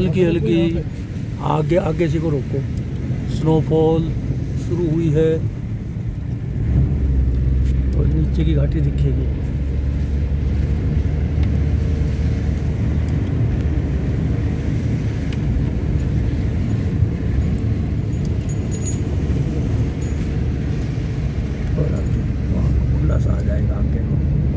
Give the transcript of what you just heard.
हल्की हल्की आगे आगे से को रोको, स्नोफॉल शुरू हुई है और नीचे की घाटी दिखेगी। और आगे वहाँ खुला सा आ जाएगा आगे को।